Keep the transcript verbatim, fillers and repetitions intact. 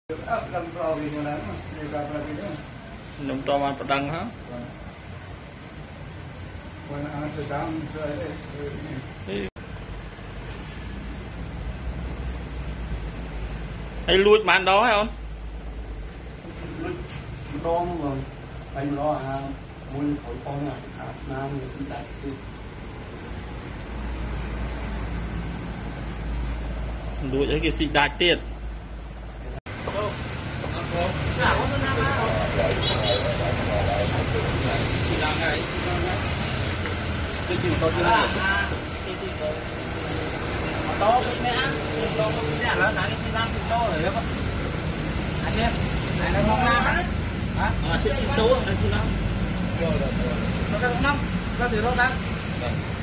nông to mà đăng hả hay lui màn đó hay không đó mà anh đó à muốn thổi con à nam người sinh đại đuổi cái gì đại tiệt to cái mẹ to cái mẹ là nãy cái nam thì to rồi đó anh em này là mong nam hả à chị to anh chị nam rồi rồi nó cái năm cái gì đó đang